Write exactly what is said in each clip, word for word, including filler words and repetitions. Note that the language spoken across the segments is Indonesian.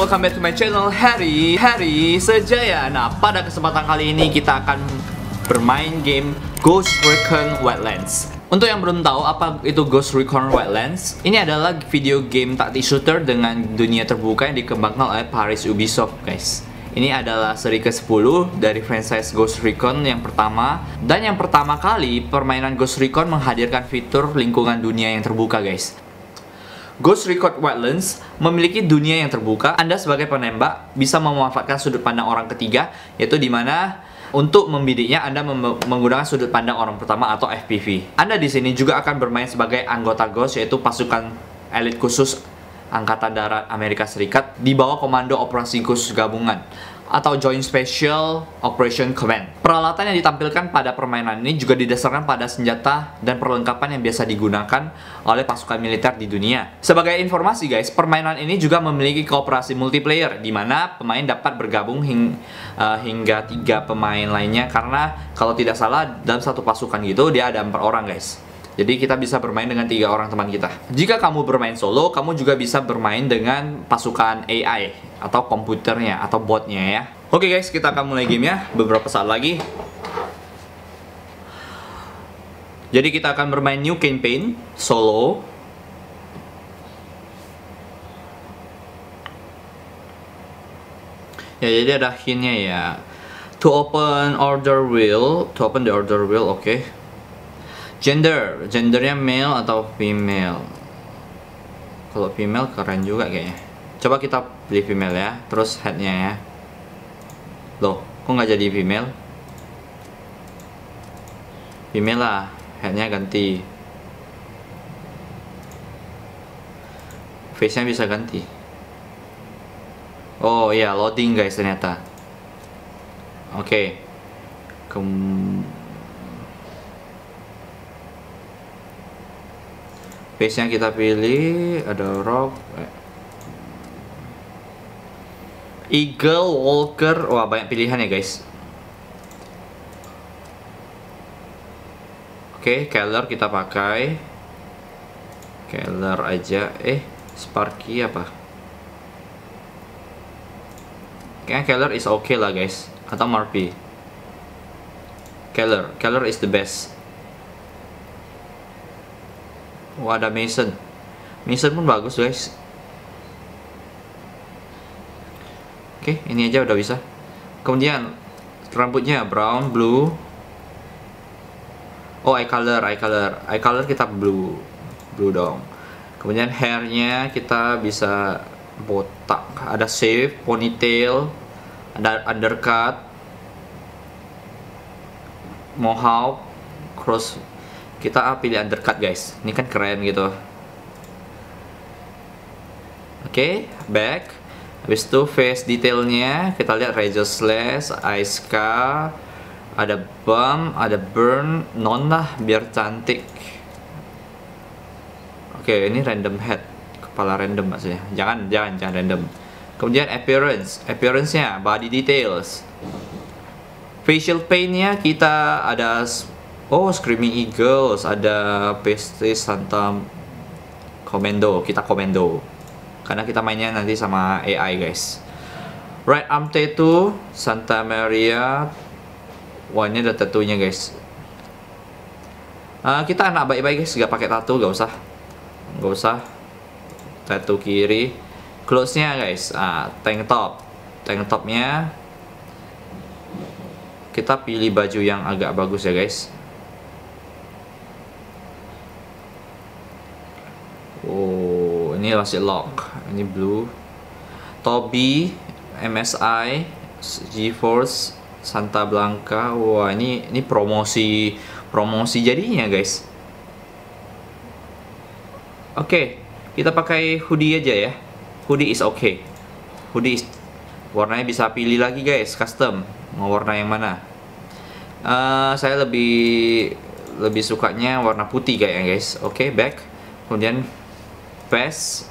welcome back to my channel Harry Harry Sejaya. Nah, pada kesempatan kali ini kita akan bermain game Ghost Recon Wildlands. Untuk yang belum tahu apa itu Ghost Recon Wildlands, ini adalah video game taktik shooter dengan dunia terbuka yang dikembangkan oleh Paris Ubisoft, guys. Ini adalah seri ke sepuluh dari franchise Ghost Recon yang pertama. Dan yang pertama kali permainan Ghost Recon menghadirkan fitur lingkungan dunia yang terbuka, guys. Ghost Recon Wildlands memiliki dunia yang terbuka. Anda sebagai penembak bisa memanfaatkan sudut pandang orang ketiga, yaitu dimana untuk membidiknya Anda mem menggunakan sudut pandang orang pertama atau F P V. Anda di sini juga akan bermain sebagai anggota Ghost, yaitu pasukan elit khusus Angkatan Darat Amerika Serikat di bawah Komando Operasi Khusus Gabungan atau Joint Special Operation Command. Peralatan yang ditampilkan pada permainan ini juga didasarkan pada senjata dan perlengkapan yang biasa digunakan oleh pasukan militer di dunia. Sebagai informasi, guys, permainan ini juga memiliki kooperasi multiplayer di mana pemain dapat bergabung hing uh, hingga tiga pemain lainnya, karena kalau tidak salah dalam satu pasukan gitu dia ada empat orang, guys. Jadi kita bisa bermain dengan tiga orang teman kita. Jika kamu bermain solo, kamu juga bisa bermain dengan pasukan A I atau komputernya atau botnya ya. Oke guys, kita akan mulai game ya beberapa saat lagi. Jadi kita akan bermain new campaign solo. Ya, jadi ada hintnya ya. To open order wheel, to open the order wheel, oke. Okay. Gender, gendernya male atau female. Kalau female keren juga kayaknya. Coba kita pilih female ya. Terus headnya ya. Loh, kok nggak jadi female? Female lah, headnya ganti. Face-nya bisa ganti. Oh iya, loading guys ternyata. Oke. Okay. Kem Face-nya kita pilih, ada rock, Eagle, Walker, wah banyak pilihan ya guys. Oke, Keller kita pakai, Keller aja. Eh, Sparky apa? Kayaknya Keller is okay lah guys, atau Marpy. Keller, Keller is the best. Wah, ada Mason. Mason pun bagus guys. Oke, ini aja udah bisa. Kemudian rambutnya brown, blue. Oh, eye color, eye color, eye color kita blue, blue dong. Kemudian hairnya kita bisa botak. Ada shave, ponytail, ada undercut, mohawk, cross. Kita pilih undercut guys, ini kan keren gitu. Oke, okay, back. Habis itu face detailnya kita lihat razor slash, eye scar, ada bump, ada burn, non lah biar cantik. Oke, okay, ini random head, kepala random maksudnya. Jangan, jangan, jangan random. Kemudian appearance, appearance-nya, body details. Facial paint-nya kita ada. Oh, Screaming Eagles, ada Pestis Santa Commando, kita Commando. Karena kita mainnya nanti sama A I guys. Right arm tattoo, Santa Maria. Wah, ini ada tattoo-nya guys. Uh, kita anak baik-baik guys, gak pakai tattoo, gak usah. Gak usah. Tattoo kiri. Clothes-nya guys, ah, tank top. Tank top-nya kita pilih baju yang agak bagus ya guys. Oh, ini masih lock. Ini blue. Toby, M S I, GeForce, Santa Blanca. Wah, ini ini promosi promosi jadinya, guys. Oke, okay, kita pakai hoodie aja ya. Hoodie is okay. Hoodie is, warnanya bisa pilih lagi, guys, custom. Mau warna yang mana? Uh, saya lebih lebih sukanya warna putih kayaknya, guys. Oke, okay, back. Kemudian vest.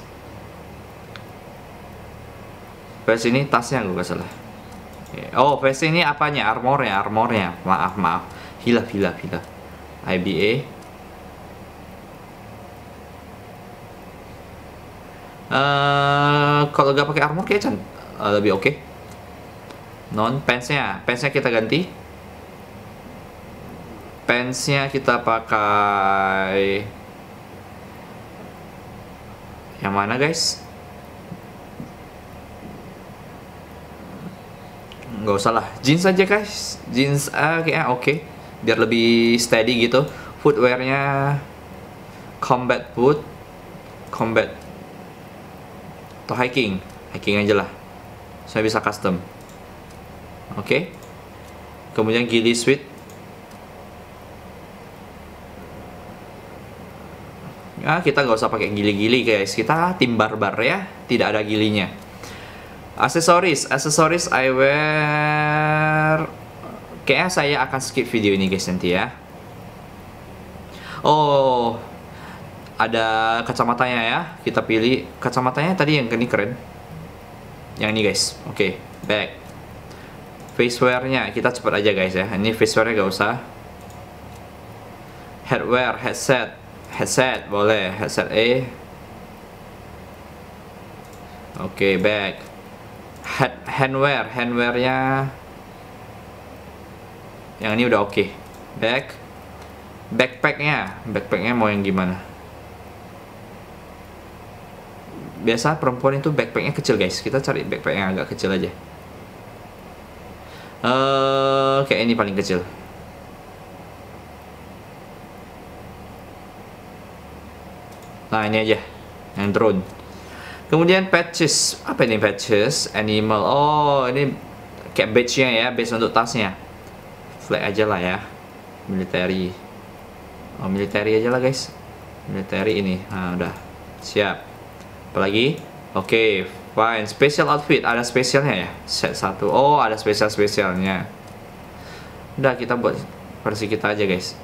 Vest ini tasnya gue gak salah. Oh, vest ini apanya? Armornya, armornya. Maaf, maaf. Hilaf, hilaf, hilaf. I B A. Uh, kalau nggak pakai armor kayak can uh, lebih oke. Okay. Non pants-nya, pants-nya kita ganti. Pants-nya kita pakai yang mana guys? Nggak usah lah, jeans aja guys. Jeans uh, kayaknya oke okay. Biar lebih steady gitu. Footwear-nya combat boot, combat atau hiking, hiking aja lah. Saya bisa custom. Oke. Okay. Kemudian ghillie suit. Ya, kita nggak usah pakai gili-gili guys. Kita tim barbar ya, tidak ada gilinya. Aksesoris, aksesoris I wear. Kayaknya saya akan skip video ini guys nanti ya. Oh, ada kacamatanya ya. Kita pilih kacamatanya tadi yang ini keren. Yang ini guys. Oke, okay, back. Facewear-nya kita cepat aja guys ya. Ini facewear-nya gak usah. Headwear, headset, headset boleh, headset A. Oke, okay, back. Head, handwear, handwear-nya yang ini udah oke. Okay. Back. Backpack-nya, backpack-nya mau yang gimana? Biasa perempuan itu backpack-nya kecil guys. Kita cari backpack yang agak kecil aja. Uh, kayak ini paling kecil. Nah ini aja, yang drone. Kemudian patches, apa ini patches? Animal. Oh ini kayak badge-nya ya, badge untuk tasnya. Flag aja lah ya. Military. Oh military aja lah guys. Military ini. Nah udah siap. Apalagi? Oke, okay, fine. Special outfit, ada spesialnya ya? Set satu. Oh, ada spesial-spesialnya. Udah, kita buat versi kita aja, guys.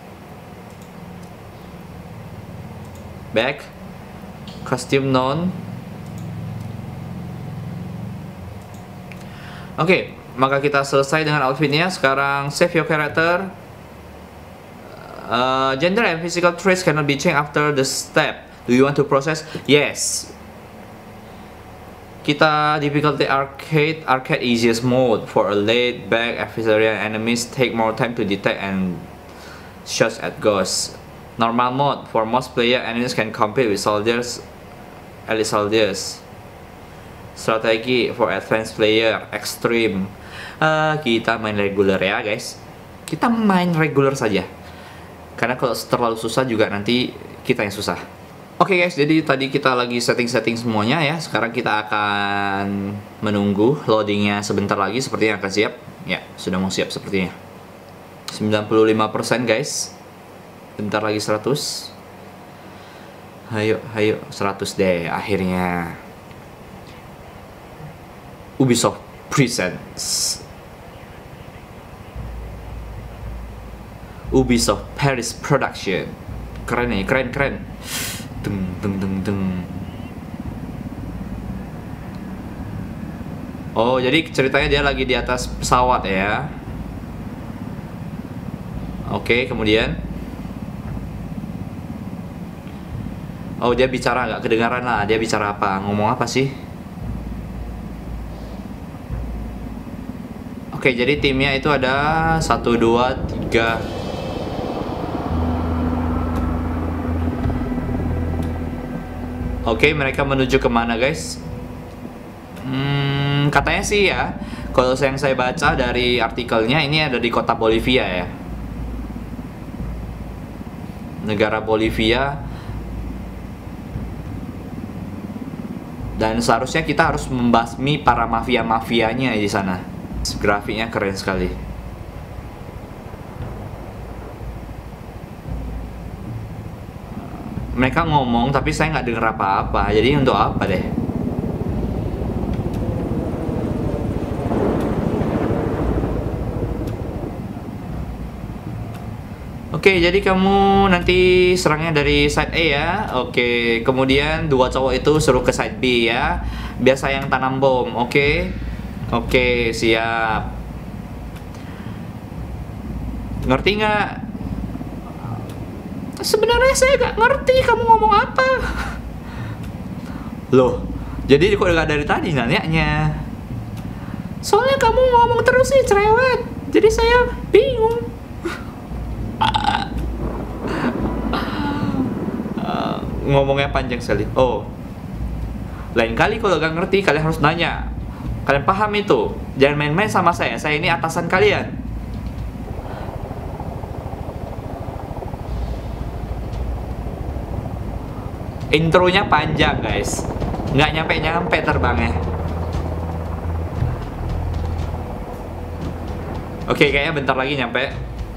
Back. Costume non. Oke, okay, maka kita selesai dengan outfitnya. Sekarang save your character. Uh, gender and physical traits cannot be changed after the step. Do you want to process? Yes. Kita difficulty arcade, arcade easiest mode for a laid back adversarial enemies take more time to detect and shoot at ghosts. Normal mode for most player enemies can compete with soldiers, elite soldiers. Strategi for advanced player, extreme. Uh, kita main regular ya guys. Kita main regular saja. Karena kalau terlalu susah juga nanti kita yang susah. Oke okay guys, jadi tadi kita lagi setting-setting semuanya ya. Sekarang kita akan menunggu loadingnya sebentar lagi. Sepertinya akan siap. Ya, sudah mau siap sepertinya. sembilan puluh lima persen guys. Bentar lagi seratus. Ayo, ayo seratus deh akhirnya. Ubisoft presents Ubisoft Paris Production. Keren nih, keren keren. Deng deng deng deng. Oh, jadi ceritanya dia lagi di atas pesawat ya. Oke, kemudian oh, dia bicara nggak kedengaran lah. Dia bicara apa? Ngomong apa sih? Oke, jadi timnya itu ada satu, dua, tiga. Oke, mereka menuju kemana guys? Hmm, katanya sih ya, kalau yang saya baca dari artikelnya ini ada di kota Bolivia ya. Negara Bolivia. Dan seharusnya kita harus membasmi para mafia-mafianya di sana. Grafiknya keren sekali. Mereka ngomong tapi saya nggak dengar apa-apa. Jadi untuk apa deh? Oke, jadi kamu nanti serangnya dari side A ya. Oke, kemudian dua cowok itu suruh ke side B ya. Biasa yang tanam bom. Oke. Oke, siap. Ngerti nggak? Sebenarnya saya nggak ngerti kamu ngomong apa. Loh, Jadi kok udah dari tadi nanyanya. Soalnya kamu ngomong terus sih cerewet. Jadi saya bingung. uh, ngomongnya panjang sekali. Oh. Lain kali kalau gak ngerti kalian harus nanya. Kalian paham itu? Jangan main-main sama saya. Saya ini atasan kalian. Intronya panjang guys. Nggak nyampe-nyampe terbangnya. Oke, kayaknya bentar lagi nyampe.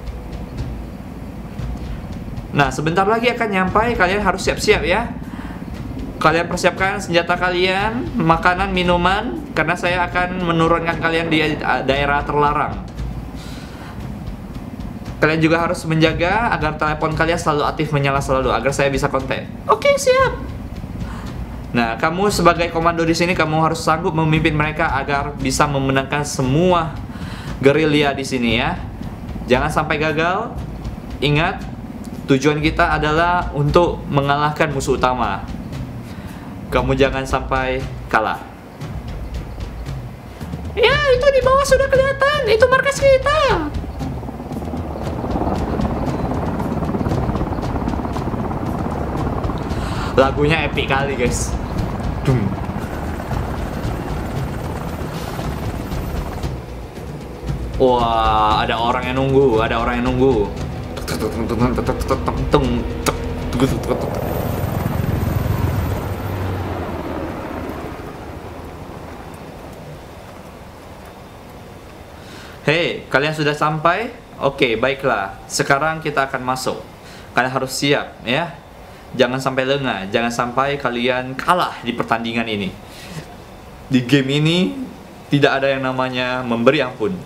Nah, sebentar lagi akan nyampe. Kalian harus siap-siap ya. Kalian persiapkan senjata kalian, makanan, minuman, karena saya akan menurunkan kalian di daerah terlarang. Kalian juga harus menjaga agar telepon kalian selalu aktif menyala selalu, agar saya bisa kontak. Oke, siap. Nah, kamu sebagai komando di sini, kamu harus sanggup memimpin mereka agar bisa memenangkan semua gerilya di sini ya. Jangan sampai gagal. Ingat, tujuan kita adalah untuk mengalahkan musuh utama. Kamu jangan sampai kalah. Ya, itu di bawah sudah kelihatan. Itu markas kita. Lagunya epic kali guys. Dum. Wah, ada orang yang nunggu, ada orang yang nunggu. Hei, kalian sudah sampai? Oke, baiklah. Sekarang kita akan masuk. Kalian harus siap ya. Jangan sampai lengah, jangan sampai kalian kalah di pertandingan ini. Di game ini tidak ada yang namanya memberi ampun.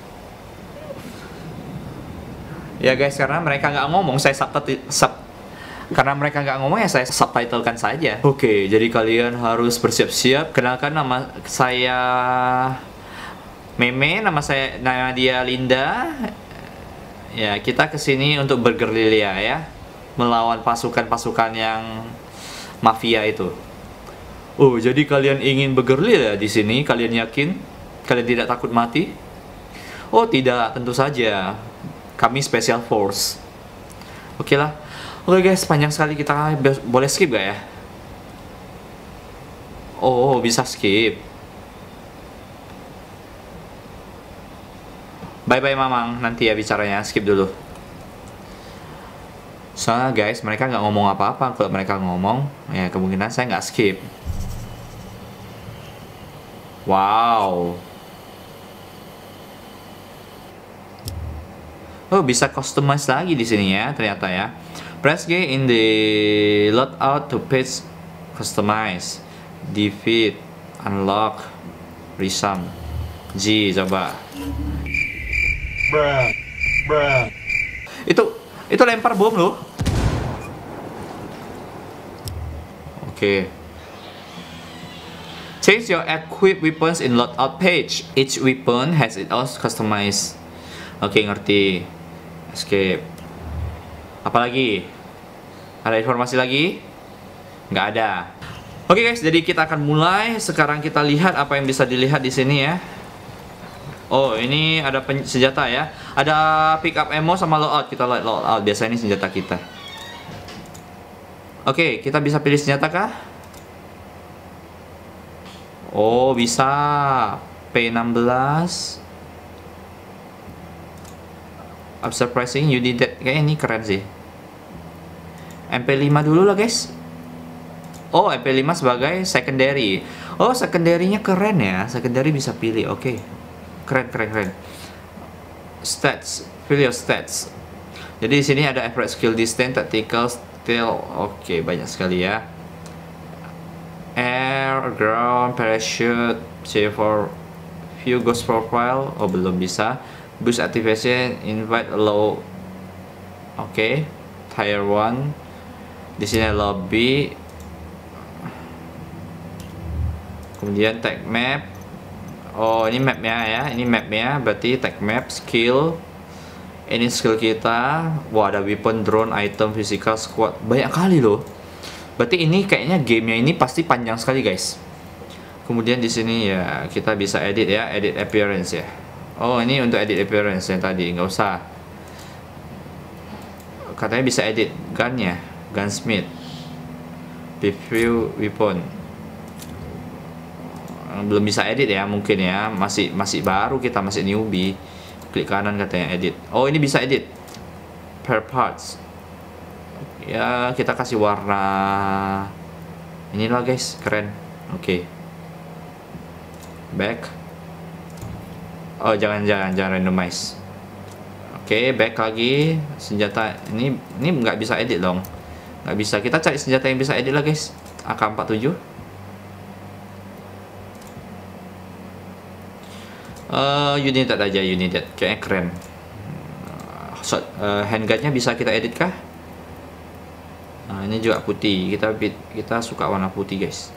Ya guys, karena mereka nggak ngomong, saya subtitle sub karena mereka nggak ngomong ya saya subtitlekan saja. Oke, jadi kalian harus bersiap-siap. Kenalkan, nama saya Meme, nama saya nama dia Linda. Ya, kita kesini untuk bergerilya ya, melawan pasukan-pasukan yang mafia itu. Oh, jadi kalian ingin bergerilya di sini? Kalian yakin? Kalian tidak takut mati? Oh tidak, tentu saja. Kami Special Force. Oke lah. Oke guys, panjang sekali, kita boleh skip gak ya? Oh, bisa skip. Bye-bye Mamang, nanti ya bicaranya, skip dulu. Soalnya guys, mereka nggak ngomong apa-apa. Kalau mereka ngomong, ya kemungkinan saya nggak skip. Wow. Oh, bisa customize lagi di sini ya, ternyata ya. Press G in the loadout to page customize, defeat, unlock, resum. G, coba. Bruh. Bruh. Itu itu lempar bom loh. Oke. Okay. Change your equip weapons in loadout page. Each weapon has its own customized. Oke, okay, ngerti. Escape. Apalagi? Ada informasi lagi? Nggak ada. Oke okay guys, jadi kita akan mulai. Sekarang kita lihat apa yang bisa dilihat di sini ya. Oh, ini ada senjata ya. Ada pick up ammo sama loadout. Kita lihat loadout. Biasanya ini senjata kita. Oke, okay, kita bisa pilih senjata kah? Oh, bisa. P enam belas. Observe pricing, you need that. Kayaknya ini keren sih. M P lima dulu lah guys. Oh, M P lima sebagai secondary. Oh, secondary-nya keren ya. Secondary bisa pilih. Oke. Okay. Keren, keren, keren. Stats, pilih your stats. Jadi di sini ada average skill, distance, tactical, stealth. Oke, okay, banyak sekali ya. Air, ground, parachute, save for view ghost profile. Oh, belum bisa. Boost activation, invite allow. Oke, okay. Tier one. Di sini lobby. Kemudian tag map. Oh, ini mapnya ya. Ini mapnya. Berarti tag map, skill. Ini skill kita. Wah, ada weapon, drone, item, physical, squad. Banyak kali loh. Berarti ini kayaknya gamenya ini pasti panjang sekali guys. Kemudian di sini ya kita bisa edit ya, edit appearance ya. Oh, ini untuk edit appearance yang tadi, nggak usah. Katanya bisa edit gunnya, gunsmith, preview weapon. Belum bisa edit ya mungkin ya, masih masih baru, kita masih newbie. Klik kanan katanya edit. Oh, ini bisa edit per parts. Ya kita kasih warna inilah guys, keren. Oke. Okay. Back. Oh, jangan jangan jangan randomize. Oke, okay, back lagi. Senjata ini ini nggak bisa edit dong. Nggak bisa. Kita cari senjata yang bisa edit lah guys. A K empat tujuh. Uh, Unidad aja, Unidad. Kayaknya keren. Uh, shot, uh, handguardnya bisa kita edit kah? Nah, ini juga putih. Kita kita suka warna putih guys.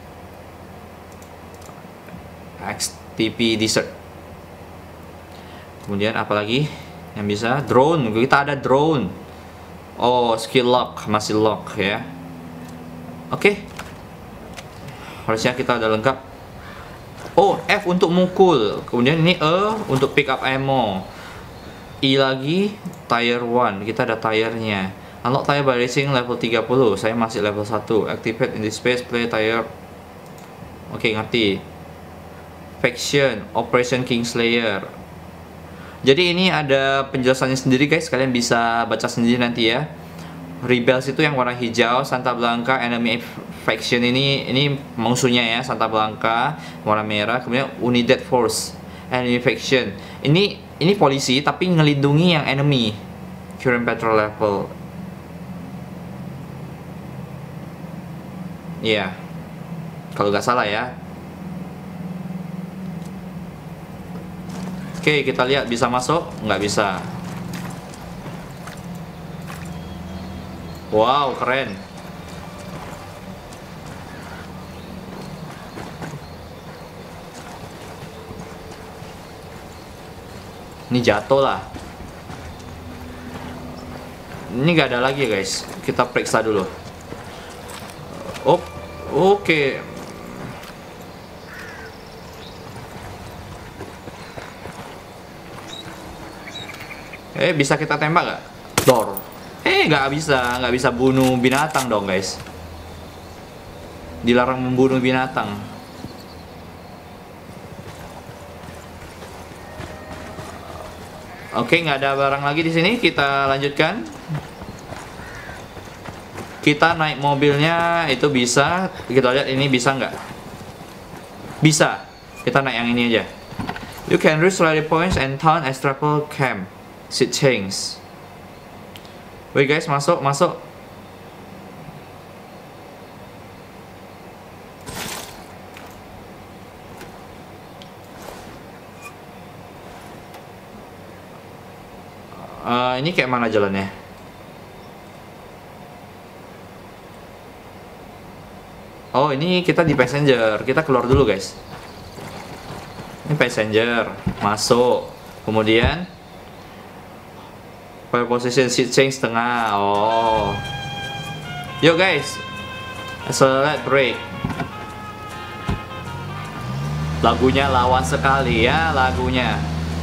X T P Desert. Kemudian apa lagi yang bisa? Drone. Kita ada drone. Oh, skill lock, masih lock ya. Oke. Okay. Harusnya kita udah lengkap. Oh, F untuk mukul. Kemudian ini E untuk pick up ammo. I lagi tire one. Kita ada tire-nya. Unlock tire by racing level tiga puluh. Saya masih level satu. Activate in this space play tire. Oke, okay, ngerti. Faction Operation Kingslayer. Jadi ini ada penjelasannya sendiri guys. Kalian bisa baca sendiri nanti ya. Rebels itu yang warna hijau, Santa Blanca enemy faction ini ini musuhnya ya, Santa Blanca warna merah. Kemudian Unidad Force enemy faction. Ini ini polisi tapi ngelindungi yang enemy. Current patrol level. Iya. Yeah. Kalau nggak salah ya. Oke, kita lihat bisa masuk, nggak bisa. Wow, keren. Ini jatuh lah. Ini nggak ada lagi guys. Kita periksa dulu. Oh, oke. Okay. Eh, bisa kita tembak nggak? Door. Eh, nggak bisa, nggak bisa bunuh binatang dong guys. Dilarang membunuh binatang. Oke, nggak ada barang lagi di sini. Kita lanjutkan. Kita naik mobilnya itu bisa. Kita lihat ini bisa nggak? Bisa. Kita naik yang ini aja. You can reach rally points and town extraple camp. Seat change. Wait guys, masuk, masuk. Uh, ini kayak mana jalannya? Oh, ini kita di passenger. Kita keluar dulu guys. Ini passenger, masuk. Kemudian Fire position seat change tengah. Oh. Yuk guys. Accelerate brake. Lagunya lawas sekali ya lagunya.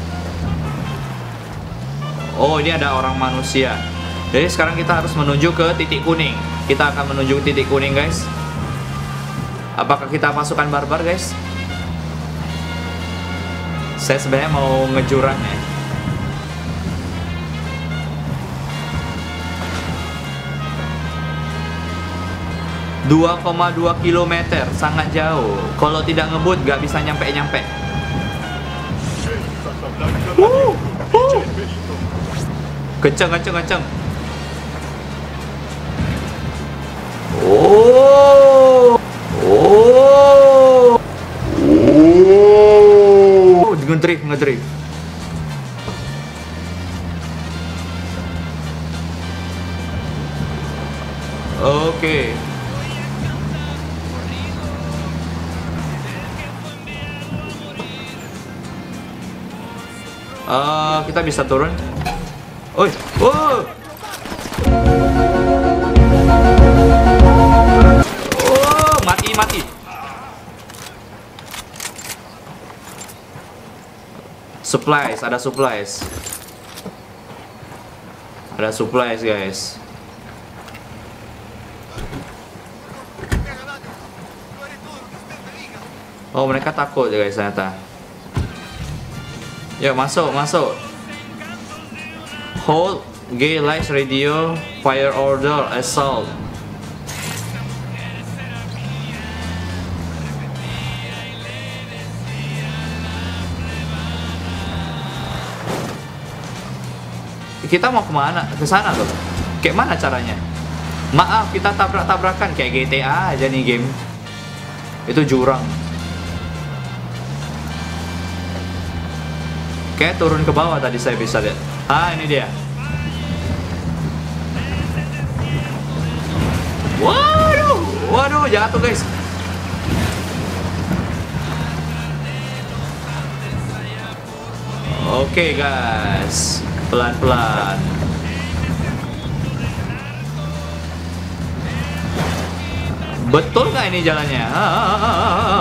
Oh, ini ada orang manusia. Jadi sekarang kita harus menuju ke titik kuning. Kita akan menuju ke titik kuning guys. Apakah kita pasukan barbar guys? Saya sebenarnya mau ngejurang ya. dua koma dua kilometer, sangat jauh. Kalau tidak ngebut gak bisa nyampe-nyampe. Uh, uh. Kenceng, kenceng, kenceng. Oh, oh, oh. Ngedrift, ngedrift. Oke. Okay. Uh, kita bisa turun. Oi, oh, oh, mati, mati. Supplies, ada supplies. Ada supplies, guys. Oh, mereka takut ya, guys, ternyata. Yuk, masuk, masuk. Hold, G, lights, radio, fire order, assault. Kita mau kemana? Ke sana loh. Kayak mana caranya? Maaf, kita tabrak-tabrakan kayak G T A aja nih game. Itu jurang. Kayak turun ke bawah tadi saya bisa lihat. Ah, ini dia. Waduh, waduh, jatuh guys. Oke guys, pelan-pelan. Betul nggak ini jalannya? Ah, ah, ah, ah, ah.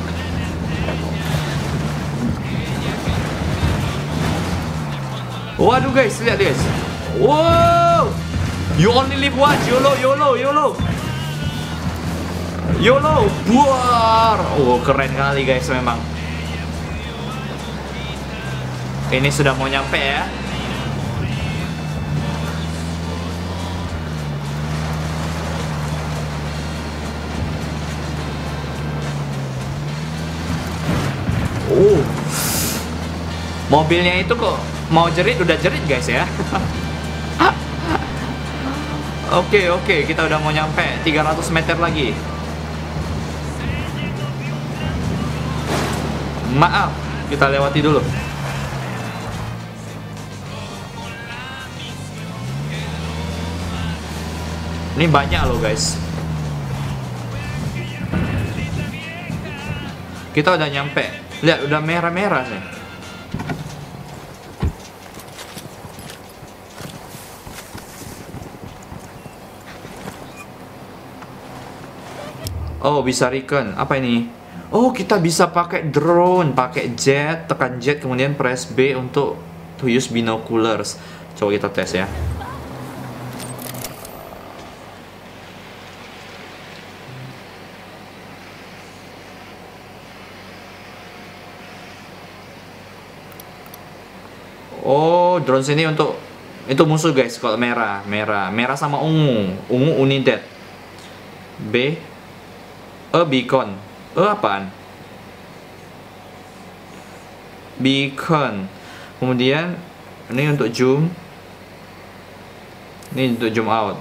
Waduh guys, lihat guys. Wow, you only live once. YOLO, YOLO, YOLO. YOLO, buar. Oh, keren kali guys memang. Ini sudah mau nyampe ya. Oh, mobilnya itu kok mau jerit, udah jerit guys ya. Oke, oke, kita udah mau nyampe tiga ratus meter lagi. Maaf, kita lewati dulu. Ini banyak loh guys. Kita udah nyampe. Lihat, udah merah-merah sih. Oh, bisa recon. Apa ini? Oh, kita bisa pakai drone, pakai jet, tekan jet, kemudian press B untuk to use binoculars. Coba kita tes ya. Oh, drone sini untuk itu musuh guys. Kalau merah, merah, merah sama ungu, ungu unidad. B, E beacon. E apaan? Beacon. Kemudian ini untuk zoom. Ini untuk zoom out.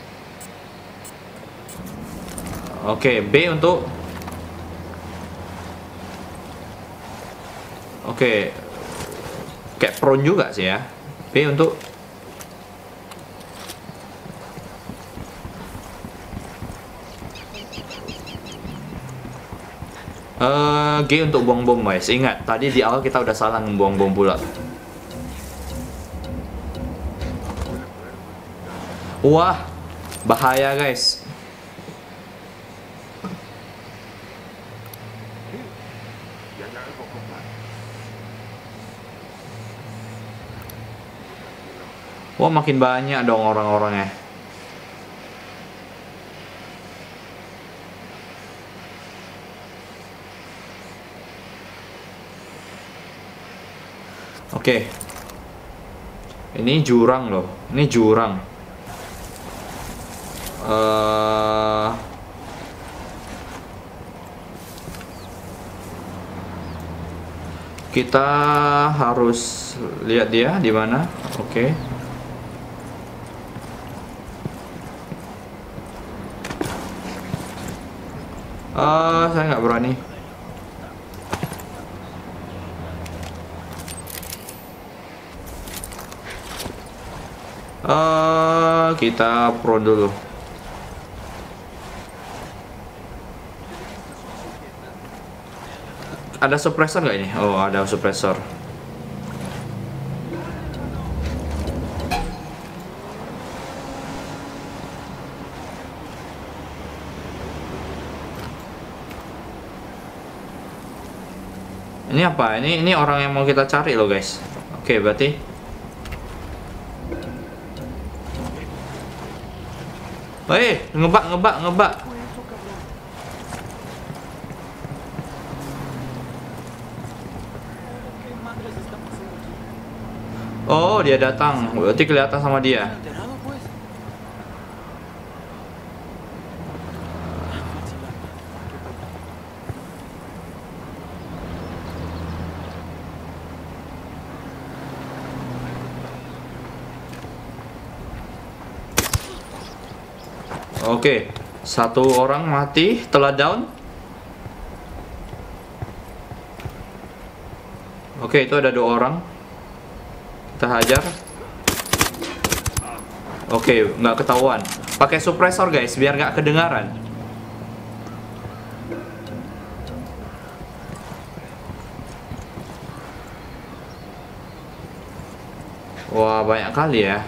Oke, B untuk. Oke. Kayak prone juga sih ya. B untuk uh, G untuk buang bom guys. Ingat, tadi di awal kita udah salah membuang bom pula. Wah, bahaya guys. Wah, makin banyak dong orang-orangnya. Oke. Ini jurang loh. Ini jurang. Uh... Kita harus lihat dia di mana. Oke. Uh, saya nggak berani. Uh, kita pro dulu. Ada suppressor nggak ini? Oh, ada suppressor. Ini apa? Ini ini orang yang mau kita cari loh guys. Oke, berarti Hei, ngebak, ngebak, ngebak. Oh, dia datang. Berarti kelihatan sama dia. Oke, satu orang mati, telah down. Oke, itu ada dua orang. Kita hajar. Oke, nggak ketahuan. Pakai suppressor guys, biar nggak kedengaran. Wah, banyak kali ya.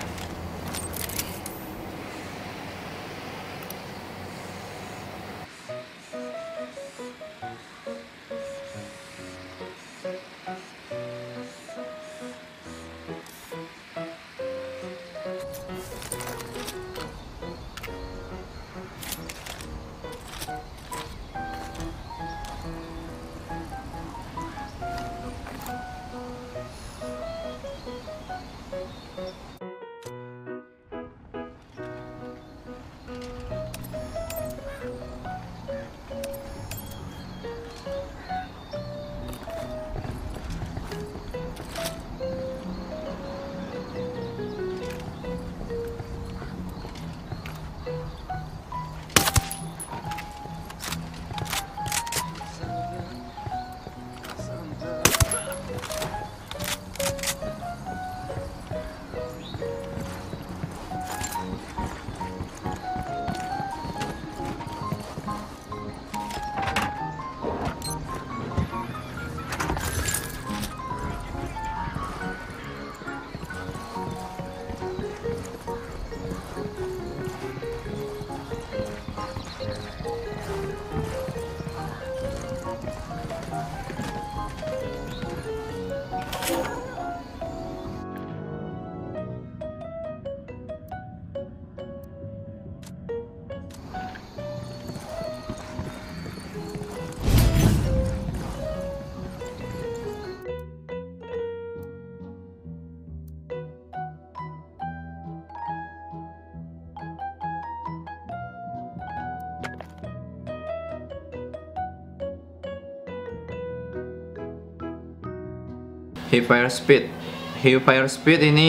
Hip fire speed. Hip fire speed ini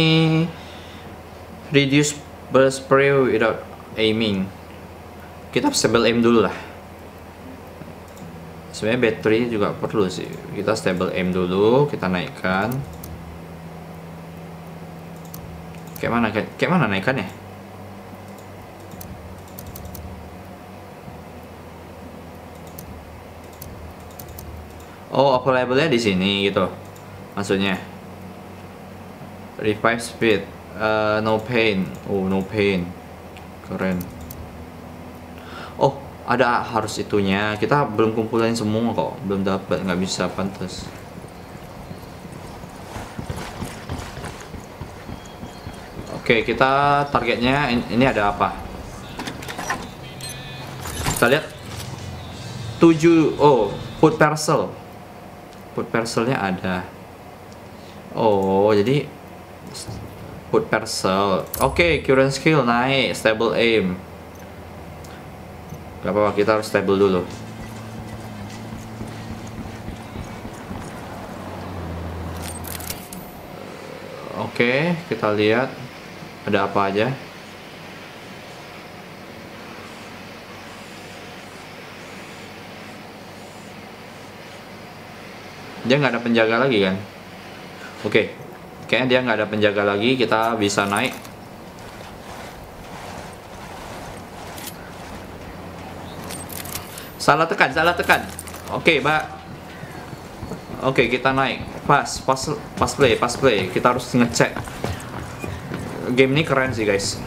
reduce burst spray without aiming. Kita stable aim dulu lah. Sebenarnya battery juga perlu sih. Kita stable aim dulu, kita naikkan. Kayak mana? Kayak mana naikkannya? Oh, available-nya di sini gitu. Maksudnya revive speed, uh, no pain. Oh, no pain. Keren. Oh, ada harus itunya. Kita belum kumpulin semua kok. Belum dapat, nggak bisa, pantas. Oke, kita targetnya ini ada apa? Kita lihat tujuh. Oh, food parcel. Food parcelnya ada. Oh, jadi food parcel. Oke, okay, current skill naik, stable aim. Gak apa-apa, kita harus stable dulu. Oke, okay, kita lihat ada apa aja. Dia nggak ada penjaga lagi kan? Oke, okay. Kayaknya dia nggak ada penjaga lagi, kita bisa naik. Salah tekan, salah tekan. Oke, okay, Mbak. Oke, okay, kita naik. Pas, pas, pas play, pas play. Kita harus ngecek. Game ini keren sih, guys.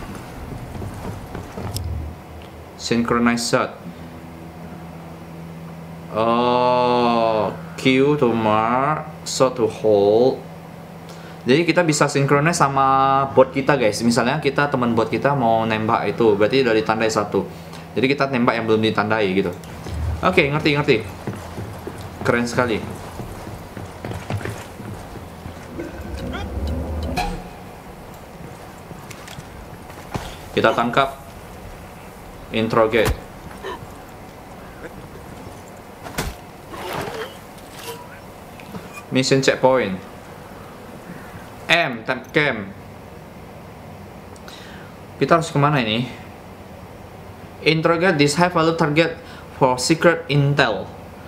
Synchronized shot. Oh, oke. Q to mark, so to hold. Jadi kita bisa sinkronnya sama bot kita guys. Misalnya kita teman bot kita mau nembak itu, berarti udah ditandai satu. Jadi kita nembak yang belum ditandai gitu. Oke, ngerti ngerti. Keren sekali. Kita tangkap, interrogate. Mission checkpoint. M, tap cam. Kita harus kemana ini? Interrogate this high value target for secret intel.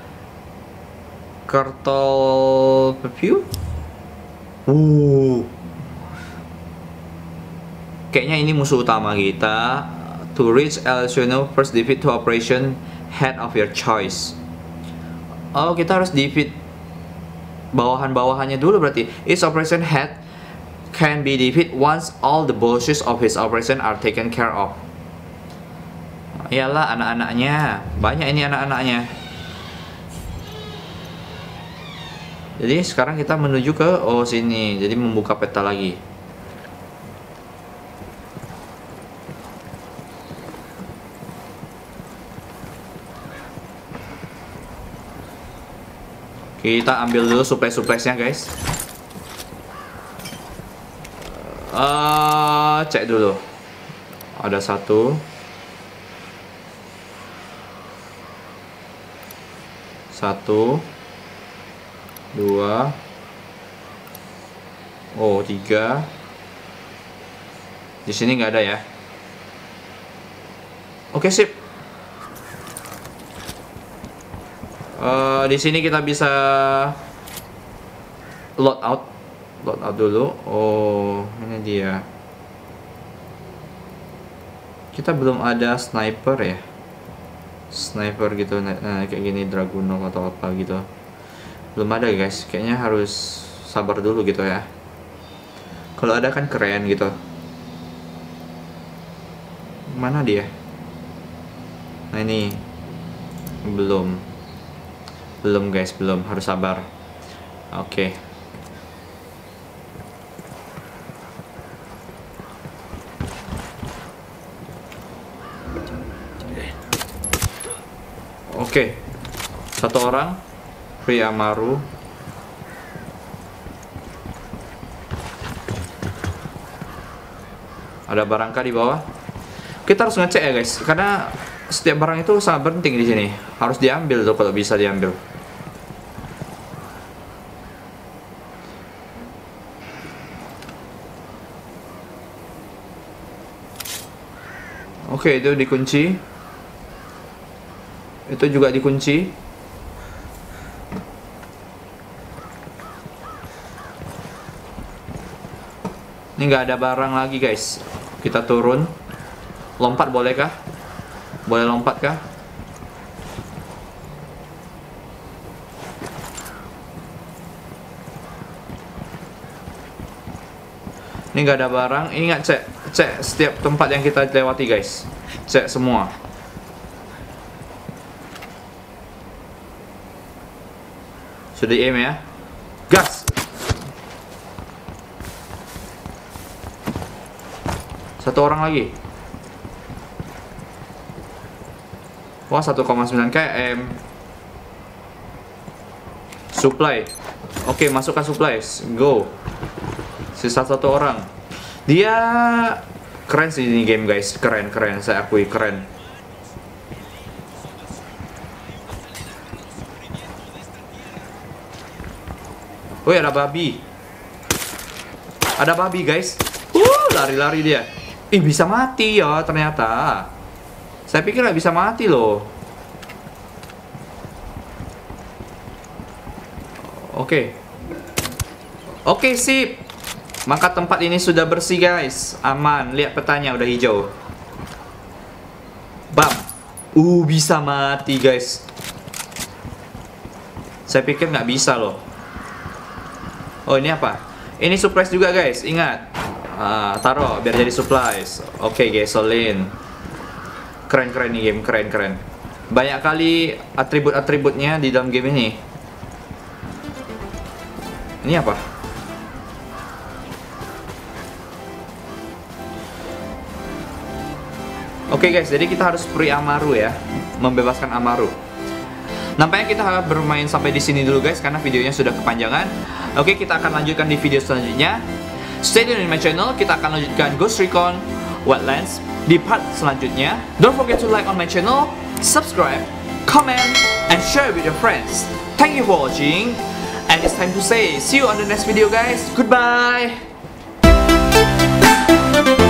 Cartel review. Uh. Kayaknya ini musuh utama kita. To reach El Shuno, first defeat to operation head of your choice. Oh, kita harus defeat bawahan-bawahannya dulu berarti. Each operation head can be defeat once all the bosses of his operation are taken care of. Iyalah anak-anaknya. Banyak ini anak-anaknya. Jadi sekarang kita menuju ke oh sini. Jadi membuka peta lagi. Kita ambil dulu supplies-suppliesnya guys. Uh, cek dulu. Ada satu. Satu. Dua. Oh, tiga. Di sini nggak ada ya. Oke, sip. Uh, di sini kita bisa load out, load out dulu. Oh, ini dia. Kita belum ada sniper ya, sniper gitu, nah, kayak gini Dragunov atau apa gitu. Belum ada guys, kayaknya harus sabar dulu gitu ya. Kalau ada kan keren gitu. Mana dia? Nah ini belum. Belum guys, belum, harus sabar. Oke. Oke. Satu orang, Priamaru. Ada barangkah di bawah? Kita harus ngecek ya guys, karena setiap barang itu sangat penting di sini. Harus diambil tuh kalau bisa diambil. Oke, itu dikunci. Itu juga dikunci. Ini nggak ada barang lagi guys. Kita turun. Lompat boleh kah? Boleh lompat kah? Ini nggak ada barang. Ingat cek, cek setiap tempat yang kita lewati guys. Cek semua. Sudah aim ya. Gas. Satu orang lagi. Wah, satu koma sembilan kilometer. Supply. Oke, masukkan supplies. Go. Sisa satu orang. Dia keren sih ini game guys. Keren, keren. Saya akui keren. Woi, ada babi. Ada babi guys. Uh, lari-lari dia. Ih, bisa mati ya ternyata. Saya pikir nggak bisa mati loh. Oke. Oke, sip. Maka tempat ini sudah bersih guys. Aman. Lihat petanya udah hijau. Bam. Uh, bisa mati guys. Saya pikir nggak bisa loh. Oh, ini apa? Ini supplies juga guys. Ingat. Ah, taruh biar jadi supplies. Oke, gasoline. Keren-keren nih game, keren-keren. Banyak kali atribut-atributnya di dalam game ini. Ini apa? Oke okay guys, jadi kita harus free Amaru ya, membebaskan Amaru. Nampaknya kita harus bermain sampai di sini dulu guys, karena videonya sudah kepanjangan. Oke, okay, kita akan lanjutkan di video selanjutnya. Stay tune in my channel, kita akan lanjutkan Ghost Recon Wildlands di part selanjutnya. Don't forget to like on my channel, subscribe, comment, and share with your friends. Thank you for watching, and it's time to say see you on the next video guys. Goodbye.